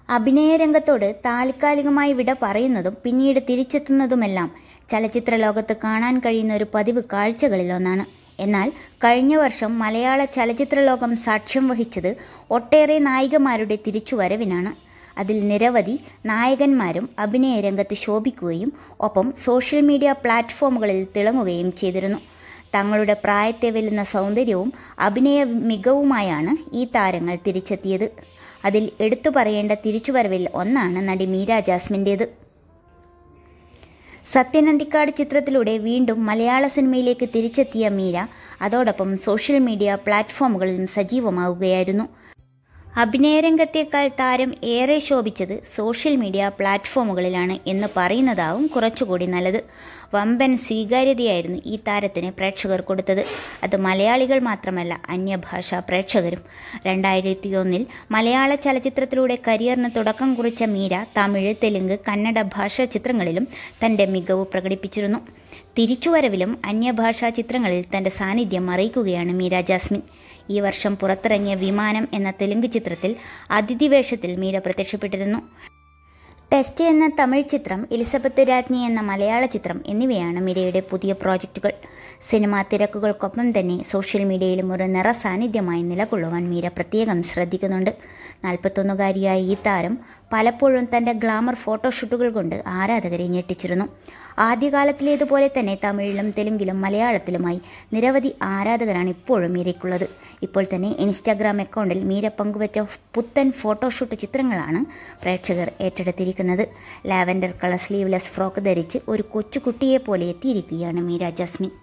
അഭിനയരംഗത്തോട് താൽക്കാലികമായി വിട പറയുന്നതും പിന്നീട് തിരിച്ചെത്തുന്നതുമെല്ലാം ചലച്ചിത്ര ലോകത്ത് കാണാൻ കഴിയുന്ന ഒരു പതിവ് കാഴ്ചകളിലൊന്നാണ്. എന്നാൽ കഴിഞ്ഞ വർഷം മലയാള ചലച്ചിത്ര ലോകം സാക്ഷ്യം വഹിച്ചത് ഒട്ടേറെ നായികമാരുടെ തിരിച്ചുവരവിനാണ്. അതിൽ നിരവധി നായകന്മാരും അഭിനയരംഗത്ത് ശോഭിക്കുകയും ഒപ്പം സോഷ്യൽ മീഡിയ പ്ലാറ്റ്ഫോമുകളിൽ തിളങ്ങുകയും ചെയ്തിരുന്നു. തങ്ങളുടെ പ്രായത്തെ വെല്ലുന്ന സൗന്ദര്യവും അഭിനയ മികവുമായാണ് ഈ താരങ്ങൾ തിരിച്ചെത്തിയത്. അതിൽ എടുത്തു പറയേണ്ട തിരിച്ചുവരവിൽ ഒന്നാണ് നടി മീര ജാസ്മിൻ്റേത്. സത്യൻ അന്തിക്കാട് ചിത്രത്തിലൂടെ വീണ്ടും മലയാള സിനിമയിലേക്ക് തിരിച്ചെത്തിയ മീര അതോടൊപ്പം സോഷ്യൽ മീഡിയ പ്ലാറ്റ്ഫോമുകളിലും സജീവമാവുകയായിരുന്നു. അഭിനയരംഗത്തേക്കാൾ താരം ഏറെ ശോഭിച്ചത് സോഷ്യൽ മീഡിയ പ്ലാറ്റ്ഫോമുകളിലാണ് എന്ന് പറയുന്നതാവും കുറച്ചുകൂടി നല്ലത്. വമ്പൻ സ്വീകാര്യതയായിരുന്നു ഈ താരത്തിന് പ്രേക്ഷകർ കൊടുത്തത്. അത് മലയാളികൾ മാത്രമല്ല, അന്യഭാഷാ പ്രേക്ഷകരും. 2001 മലയാള ചലച്ചിത്രത്തിലൂടെ കരിയറിന് തുടക്കം കുറിച്ച മീര തമിഴ്, തെലുങ്ക്, കന്നഡ ഭാഷാ ചിത്രങ്ങളിലും തൻ്റെ മികവ് പ്രകടിപ്പിച്ചിരുന്നു. തിരിച്ചുവരവിലും അന്യഭാഷാ ചിത്രങ്ങളിൽ തൻ്റെ സാന്നിധ്യം അറിയിക്കുകയാണ് മീര ജാസ്മിൻ. ഈ വർഷം പുറത്തിറങ്ങിയ വിമാനം എന്ന തെലുങ്ക് ചിത്രത്തിൽ അതിഥി വേഷത്തിൽ മീര പ്രത്യക്ഷപ്പെട്ടിരുന്നു. ടെസ്റ്റ് എന്ന തമിഴ് ചിത്രം, എലിസബത്ത് രാജ്ഞി എന്ന മലയാള ചിത്രം എന്നിവയാണ് മീരയുടെ പുതിയ പ്രോജക്റ്റുകൾ. സിനിമാ തിരക്കുകൾക്കൊപ്പം തന്നെ സോഷ്യൽ മീഡിയയിലും ഒരു നിറ സാന്നിധ്യമായി നിലകൊള്ളുവാൻ മീര പ്രത്യേകം ശ്രദ്ധിക്കുന്നുണ്ട്. 41-കാരിയായ ഈ താരം പലപ്പോഴും തൻ്റെ ഗ്ലാമർ ഫോട്ടോഷൂട്ടുകൾ കൊണ്ട് ആരാധകരെ ഞെട്ടിച്ചിരുന്നു. ആദ്യകാലത്തിലേതുപോലെ തന്നെ തമിഴിലും തെലുങ്കിലും മലയാളത്തിലുമായി നിരവധി ആരാധകരാണ് ഇപ്പോഴും മീരയ്ക്കുള്ളത്. ഇപ്പോൾ തന്നെ ഇൻസ്റ്റാഗ്രാം അക്കൗണ്ടിൽ മീര പങ്കുവച്ച പുത്തൻ ഫോട്ടോഷൂട്ട് ചിത്രങ്ങളാണ് പ്രേക്ഷകർ ഏറ്റെടുത്തിരിക്കുന്നത്. ലാവൻഡർ കളർ സ്ലീവ്ലെസ് ഫ്രോക്ക് ധരിച്ച് ഒരു കൊച്ചുകുട്ടിയെപ്പോലെ എത്തിയിരിക്കുകയാണ് മീര ജാസ്മിൻ.